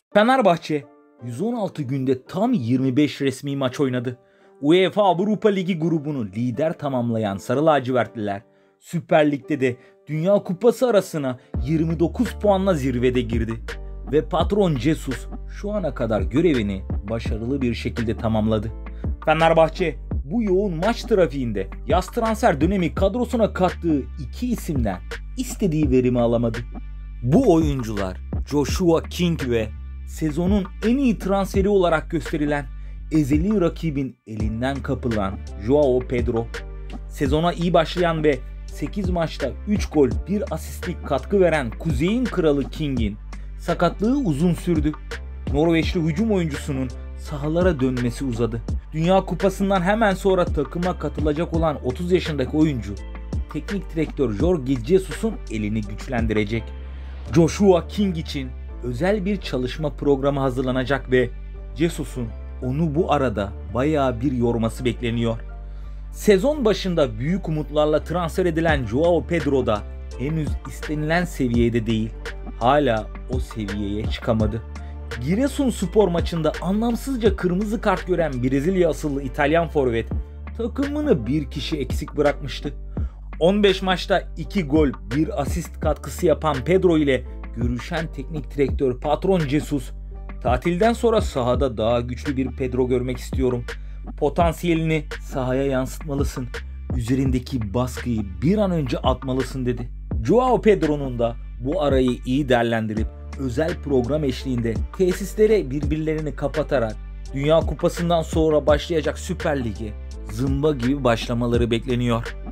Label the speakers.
Speaker 1: Fenerbahçe 116 günde tam 25 resmi maç oynadı. UEFA Avrupa Ligi grubunu lider tamamlayan Sarı Lacivertliler Süper Lig'de de Dünya Kupası arasına 29 puanla zirvede girdi. Ve patron Jesus şu ana kadar görevini başarılı bir şekilde tamamladı. Fenerbahçe bu yoğun maç trafiğinde yaz transfer dönemi kadrosuna kattığı iki isimden istediği verimi alamadı. Bu oyuncular Joshua King ve sezonun en iyi transferi olarak gösterilen ezeli rakibin elinden kapılan Joao Pedro. Sezona iyi başlayan ve 8 maçta 3 gol 1 asistlik katkı veren Kuzey'in kralı King'in sakatlığı uzun sürdü. Norveçli hücum oyuncusunun sahalara dönmesi uzadı. Dünya Kupası'ndan hemen sonra takıma katılacak olan 30 yaşındaki oyuncu teknik direktör Jorge Jesus'un elini güçlendirecek. Joshua King için özel bir çalışma programı hazırlanacak ve Jesus'un onu bu arada bayağı bir yorması bekleniyor. Sezon başında büyük umutlarla transfer edilen Joao Pedro da henüz istenilen seviyede değil. Hala o seviyeye çıkamadı. Giresunspor maçında anlamsızca kırmızı kart gören Brezilya asıllı İtalyan forvet takımını bir kişi eksik bırakmıştı. 15 maçta 2 gol 1 asist katkısı yapan Pedro ile görüşen teknik direktör patron Jesus, tatilden sonra sahada daha güçlü bir Pedro görmek istiyorum. Potansiyelini sahaya yansıtmalısın. Üzerindeki baskıyı bir an önce atmalısın dedi. Joao Pedro'nun da bu arayı iyi değerlendirip özel program eşliğinde tesislere birbirlerini kapatarak Dünya Kupası'ndan sonra başlayacak Süper Lig'e zımba gibi başlamaları bekleniyor.